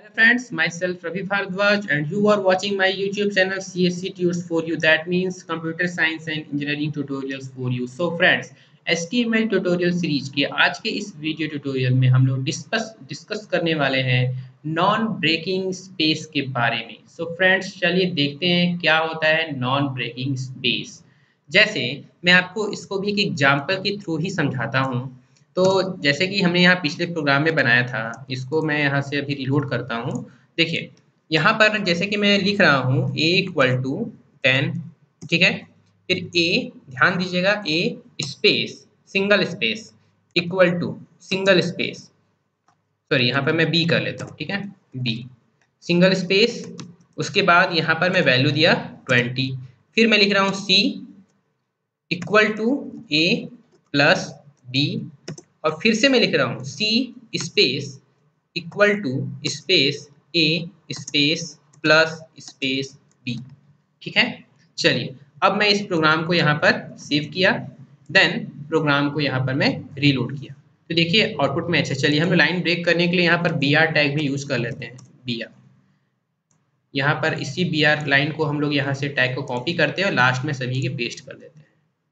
Hello friends, myself Ravi Bhardwaj and you are watching my YouTube channel CSC Tutors for you. That means Computer Science and Engineering Tutorials for you. So friends, HTML tutorial series के आज के इस video tutorial में हम लोग discuss करने वाले हैं नॉन ब्रेकिंग स्पेस के बारे में। सो फ्रेंड्स चलिए देखते हैं क्या होता है नॉन ब्रेकिंग स्पेस। जैसे मैं आपको इसको भी एक एग्जाम्पल के थ्रू ही समझाता हूँ। तो जैसे कि हमने यहाँ पिछले प्रोग्राम में बनाया था, इसको मैं यहाँ से अभी रिलोड करता हूँ। देखिए यहाँ पर जैसे कि मैं लिख रहा हूँ a इक्वल टू 10, ठीक है। फिर a, ध्यान दीजिएगा, a space single space equal to single space, sorry यहाँ पर मैं b कर लेता हूँ, ठीक है, b सिंगल स्पेस। उसके बाद यहाँ पर मैं वैल्यू दिया 20। फिर मैं लिख रहा हूँ c equal to a plus b, और फिर से मैं लिख रहा हूँ c space equal to space a space plus space b, ठीक है। चलिए अब मैं इस प्रोग्राम को यहाँ पर सेव किया, देन प्रोग्राम को यहाँ पर मैं रीलोड किया तो देखिए आउटपुट में अच्छा। चलिए हम लाइन ब्रेक करने के लिए यहाँ पर br टैग भी यूज कर लेते हैं। br यहाँ पर इसी br लाइन को हम लोग यहाँ से टैग को कॉपी करते हैं और लास्ट में सभी के पेस्ट कर देते हैं।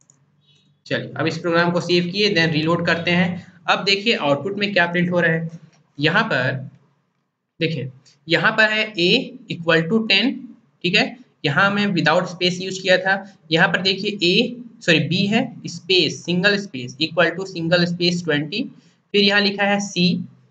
चलिए अब इस प्रोग्राम को सेव किए, देन रीलोड करते हैं। अब देखिए आउटपुट में क्या प्रिंट हो रहा है। यहाँ पर देखिए यहाँ पर है a इक्वल टू 10, ठीक है। यहाँ मैं विदाउट स्पेस यूज किया था। यहाँ पर देखिए b है space single space equal to single space 20। फिर यहाँ लिखा है c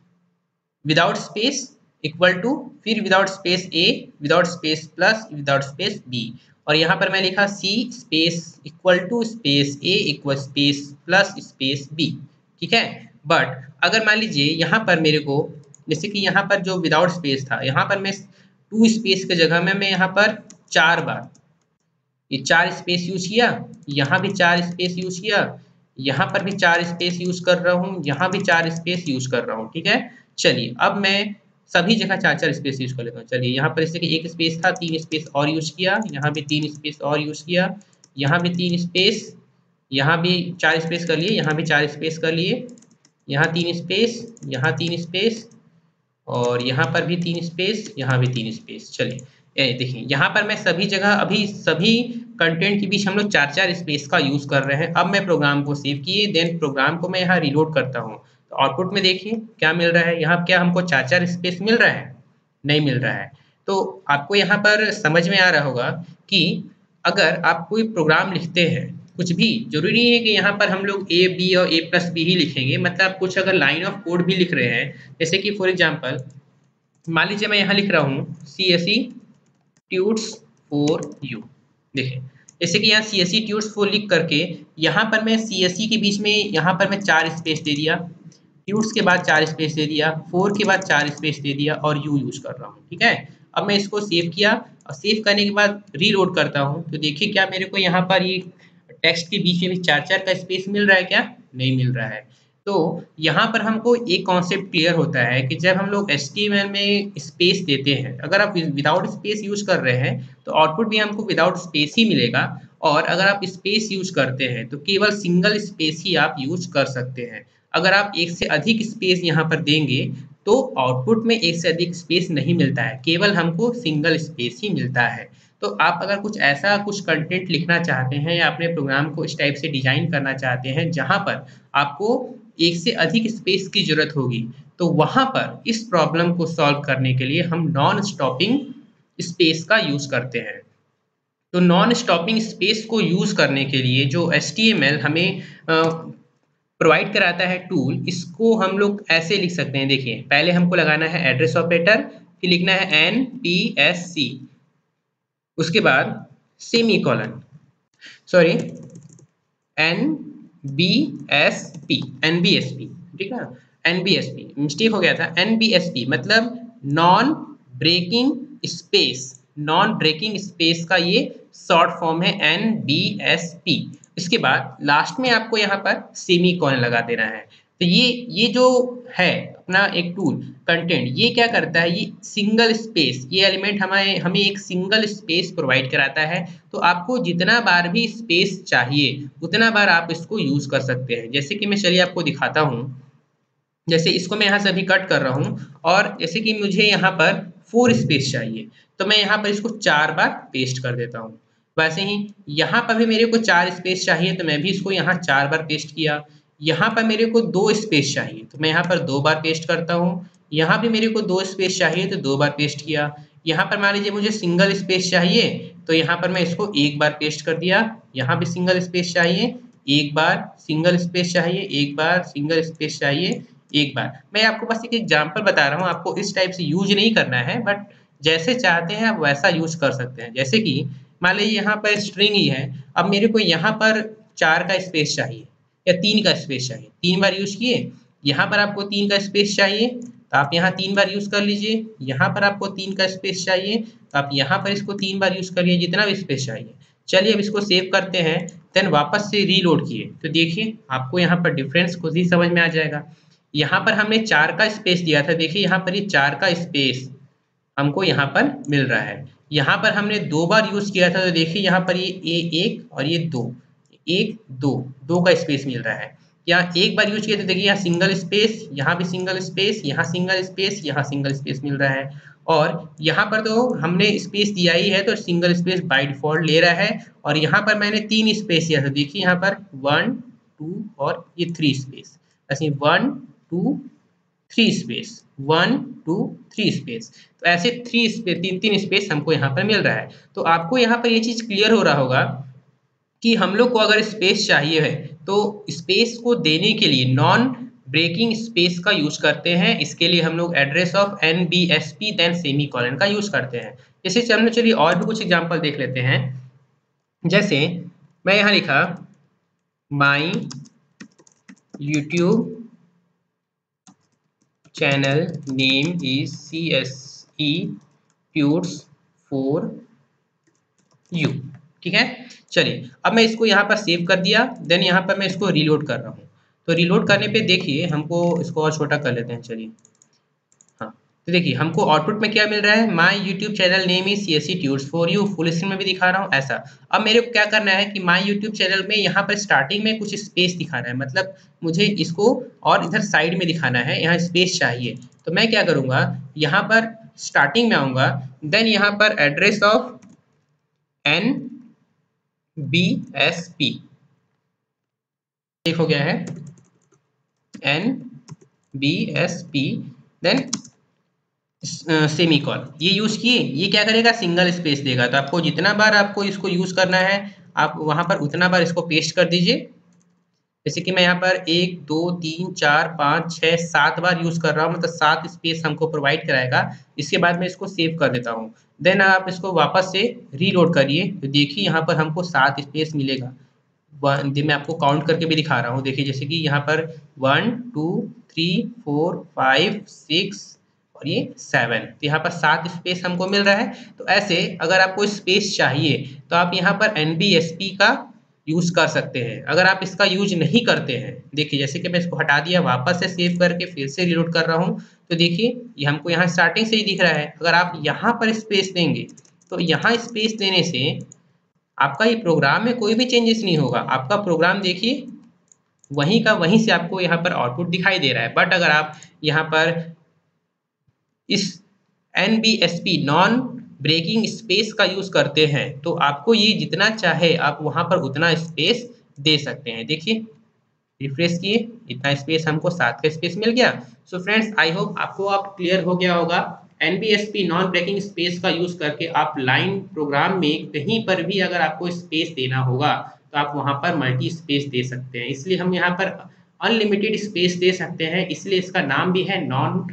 without space equal to, फिर without space a without space plus without space b, और यहाँ पर मैं लिखा c space equal to space a equal space plus space b, ठीक है। बट अगर मान लीजिए यहाँ पर मेरे को, जैसे कि यहाँ पर जो विदाउट स्पेस था, यहाँ पर मैं 2 स्पेस की जगह में मैं यहाँ पर 4 बार ये 4 स्पेस यूज किया, यहाँ भी 4 स्पेस यूज किया, यहाँ पर भी 4 स्पेस यूज कर रहा हूँ, यहाँ भी 4 स्पेस यूज कर रहा हूँ, ठीक है। चलिए अब मैं सभी जगह 4-4 स्पेस यूज कर लेता हूँ। चलिए यहाँ पर जैसे कि 1 स्पेस था, 3 स्पेस और यूज किया, यहाँ भी 3 स्पेस और यूज किया, यहाँ भी 3 स्पेस, यहाँ भी 4 स्पेस कर लिए, यहाँ भी 4 स्पेस कर लिए, यहाँ 3 स्पेस, यहाँ 3 स्पेस, और यहाँ पर भी 3 स्पेस, यहाँ भी 3 स्पेस। चलिए देखिए यहाँ पर मैं सभी जगह अभी सभी कंटेंट के बीच हम लोग 4-4 स्पेस का यूज कर रहे हैं। अब मैं प्रोग्राम को सेव किए, देन प्रोग्राम को मैं यहाँ रिलोड करता हूँ तो आउटपुट में देखिए क्या मिल रहा है। यहाँ क्या हमको 4-4 स्पेस मिल रहा है? नहीं मिल रहा है। तो आपको यहाँ पर समझ में आ रहा होगा कि अगर आप कोई प्रोग्राम लिखते हैं, कुछ भी जरूरी नहीं है कि यहाँ पर हम लोग a b और a प्लस b ही लिखेंगे, मतलब कुछ अगर लाइन ऑफ कोड भी लिख रहे हैं, जैसे कि फॉर एग्जांपल मान लीजिए मैं यहाँ लिख रहा हूँ CSE ट्यूट्स फॉर यू। देखिए जैसे कि यहाँ CSE ट्यूट्स फॉर लिख करके यहाँ पर मैं CSE के बीच में यहाँ पर मैं 4 स्पेस दे दिया, ट्यूट्स के बाद 4 स्पेस दे दिया, 4 के बाद 4 स्पेस दे दिया और यू यूज कर रहा हूँ, ठीक है। अब मैं इसको सेव किया और सेव करने के बाद रीलोड करता हूँ तो देखिए क्या मेरे को यहाँ पर ये टेक्स्ट के बीच में भी 4-4 का स्पेस मिल रहा है क्या? नहीं मिल रहा है। तो यहाँ पर हमको एक कॉन्सेप्ट क्लियर होता है कि जब हम लोग HTML में स्पेस देते हैं, अगर आप विदाउट स्पेस यूज कर रहे हैं तो आउटपुट भी हमको विदाउट स्पेस ही मिलेगा, और अगर आप स्पेस यूज करते हैं तो केवल सिंगल स्पेस ही आप यूज कर सकते हैं। अगर आप एक से अधिक स्पेस यहाँ पर देंगे तो आउटपुट में एक से अधिक स्पेस नहीं मिलता है, केवल हमको सिंगल स्पेस ही मिलता है। तो आप अगर कुछ ऐसा कुछ कंटेंट लिखना चाहते हैं या अपने प्रोग्राम को इस टाइप से डिजाइन करना चाहते हैं जहां पर आपको एक से अधिक स्पेस की जरूरत होगी, तो वहां पर इस प्रॉब्लम को सॉल्व करने के लिए हम नॉन स्टॉपिंग स्पेस का यूज करते हैं। तो नॉन स्टॉपिंग स्पेस को यूज करने के लिए जो HTML हमें प्रोवाइड कराता है टूल, इसको हम लोग ऐसे लिख सकते हैं। देखिए पहले हमको लगाना है एड्रेस ऑपरेटर, फिर लिखना है NPSC, उसके बाद सेमी कॉलन, सॉरी NBSP, ठीक है, NBSP मिस्टेक हो गया था, NBSP मतलब non breaking space, non breaking space का ये शॉर्ट फॉर्म है NBSP। इसके बाद लास्ट में आपको यहाँ पर सेमी कॉलन लगा देना है। तो ये जो है अपना एक टूल कंटेंट, ये क्या करता है, ये सिंगल स्पेस, ये एलिमेंट हमें एक सिंगल स्पेस प्रोवाइड कराता है। तो आपको जितना बार भी स्पेस चाहिए उतना बार आप इसको यूज कर सकते हैं। जैसे कि मैं चलिए आपको दिखाता हूँ, जैसे इसको मैं यहाँ से अभी कट कर रहा हूँ और जैसे कि मुझे यहाँ पर 4 स्पेस चाहिए, तो मैं यहाँ पर इसको 4 बार पेस्ट कर देता हूँ। वैसे ही यहाँ पर भी मेरे को 4 स्पेस चाहिए, तो मैं भी इसको यहाँ 4 बार पेस्ट किया। यहाँ पर मेरे को 2 स्पेस चाहिए, तो मैं यहाँ पर 2 बार पेस्ट करता हूँ। यहाँ भी मेरे को 2 स्पेस चाहिए, तो 2 बार पेस्ट किया। यहाँ पर मान लीजिए मुझे सिंगल स्पेस चाहिए, तो यहाँ पर मैं इसको 1 बार पेस्ट कर दिया। यहाँ भी सिंगल स्पेस चाहिए, 1 बार, सिंगल स्पेस चाहिए 1 बार, सिंगल स्पेस चाहिए 1 बार। मैं आपको बस एक एग्जांपल बता रहा हूँ, आपको इस टाइप से यूज नहीं करना है, बट जैसे चाहते हैं आप वैसा यूज कर सकते हैं। जैसे कि मान लीजिए यहाँ पर स्ट्रिंग ही है, अब मेरे को यहाँ पर 4 का स्पेस चाहिए या 3 का स्पेस चाहिए, 3 बार यूज किए। यहाँ पर आपको 3 का स्पेस चाहिए, तो आप यहाँ 3 बार यूज कर लीजिए। यहाँ पर आपको 3 का स्पेस चाहिए, तो आप यहाँ पर इसको 3 बार यूज करिए, जितना भी स्पेस चाहिए। चलिए अब इसको सेव करते हैं, देन वापस से रीलोड किए, तो देखिए आपको यहाँ पर डिफरेंस खुद ही समझ में आ जाएगा। यहाँ पर हमने 4 का स्पेस दिया था, देखिए यहाँ पर ये 4 का स्पेस हमको यहाँ पर मिल रहा है। यहाँ पर हमने 2 बार यूज किया था, तो देखिए यहाँ पर ये 1 और ये 2, 1 2 2 का स्पेस मिल रहा है। यहाँ 1 बार यूज किया तो देखिए यहाँ सिंगल स्पेस, यहाँ भी सिंगल स्पेस, यहाँ सिंगल स्पेस, यहाँ सिंगल स्पेस मिल रहा है। और यहाँ पर तो हमने स्पेस दिया ही है, तो सिंगल स्पेस बाय डिफॉल्ट ले रहा है। और यहाँ पर मैंने 3 स्पेस दिया था, देखिए यहाँ पर 1 2 और ये 3 स्पेस, ऐसे 1 2 3 स्पेस, 1 2 3 स्पेस। तो ऐसे 3 स्पेस, 3 स्पेस हमको यहाँ पर मिल रहा है। तो आपको यहाँ पर ये चीज क्लियर हो रहा होगा कि हम लोग को अगर स्पेस चाहिए है, तो स्पेस को देने के लिए नॉन ब्रेकिंग स्पेस का यूज करते हैं। इसके लिए हम लोग address of NBSP then semi colon का यूज करते हैं। जैसे चलिए और भी कुछ एग्जांपल देख लेते हैं। जैसे मैं यहाँ लिखा my YouTube channel name is CSE tuts for you, ठीक है। चलिए अब मैं इसको यहाँ पर सेव कर दिया, देन यहाँ पर मैं इसको रीलोड कर रहा हूँ। तो रीलोड करने पे देखिए हमको इसको और छोटा कर लेते हैं, चलिए। हाँ, तो देखिए हमको आउटपुट में क्या मिल रहा है, my YouTube channel name is CSE tuts for you. Full screen में भी दिखा रहा हूँ ऐसा। अब मेरे को क्या करना है कि माय यूट्यूब चैनल में यहाँ पर स्टार्टिंग में कुछ स्पेस दिखाना है, मतलब मुझे इसको और इधर साइड में दिखाना है, यहाँ स्पेस चाहिए। तो मैं क्या करूँगा, यहाँ पर स्टार्टिंग में आऊँगा, देन यहाँ पर एड्रेस ऑफ NBSP एक हो गया है, NBSP देन सेमीकॉलन, ये यूज किए। ये क्या करेगा, सिंगल स्पेस देगा। तो आपको जितना बार आपको इसको यूज करना है, आप वहां पर उतना बार इसको पेस्ट कर दीजिए। जैसे कि मैं यहाँ पर 1 2 3 4 5 6 7 बार यूज कर रहा हूँ, मतलब 7 स्पेस हमको प्रोवाइड कराएगा। इसके बाद मैं इसको सेव कर देता हूँ, देन आप इसको वापस से रीलोड करिए, तो देखिए यहाँ पर हमको 7 स्पेस मिलेगा। मैं आपको काउंट करके भी दिखा रहा हूँ, देखिए जैसे कि यहाँ पर 1 2 3 4 5 6 और ये 7, तो यहाँ पर 7 स्पेस हमको मिल रहा है। तो ऐसे अगर आपको स्पेस चाहिए तो आप यहाँ पर NBSP का यूज कर सकते हैं। अगर आप इसका यूज नहीं करते हैं, देखिए जैसे कि मैं इसको हटा दिया, वापस से सेव करके फिर से रीलोड कर रहा हूँ, तो देखिए ये हमको यहाँ स्टार्टिंग से ही दिख रहा है। अगर आप यहाँ पर स्पेस देंगे, तो यहाँ स्पेस देने से आपका ये प्रोग्राम में कोई भी चेंजेस नहीं होगा। आपका प्रोग्राम देखिए वहीं का वहीं से आपको यहाँ पर आउटपुट दिखाई दे रहा है। बट अगर आप यहाँ पर इस NBSP नॉन ब्रेकिंग स्पेस का यूज करते हैं, तो आपको ये जितना चाहे आप वहां पर उतना स्पेस दे सकते हैं। देखिए रिफ्रेश किए, इतना स्पेस हमको 7 का स्पेस मिल गया। सो फ्रेंड्स, आई होप आपको आप क्लियर हो गया होगा। NBSP नॉन ब्रेकिंग स्पेस का यूज करके आप लाइन प्रोग्राम में कहीं पर भी अगर आपको स्पेस देना होगा, तो आप वहां पर मल्टी स्पेस दे सकते हैं। इसलिए हम यहाँ पर अनलिमिटेड स्पेस दे सकते हैं, इसलिए इसका नाम भी है नॉन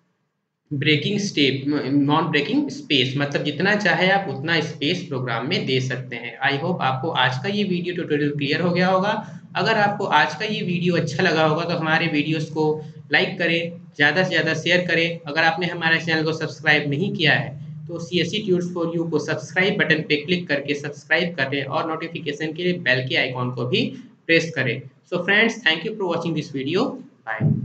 ब्रेकिंग स्पेस, मतलब जितना चाहे आप उतना स्पेस प्रोग्राम में दे सकते हैं। आई होप आपको आज का ये वीडियो ट्यूटोरियल क्लियर हो गया होगा। अगर आपको आज का ये वीडियो अच्छा लगा होगा तो हमारे वीडियोस को लाइक करें, ज़्यादा से ज़्यादा शेयर करें। अगर आपने हमारे चैनल को सब्सक्राइब नहीं किया है, तो CSE ट्यूट्स फॉर यू को सब्सक्राइब बटन पे क्लिक करके सब्सक्राइब करें और नोटिफिकेशन के लिए बेल के आइकॉन को भी प्रेस करें। So friends, thank you for watching this video. Bye.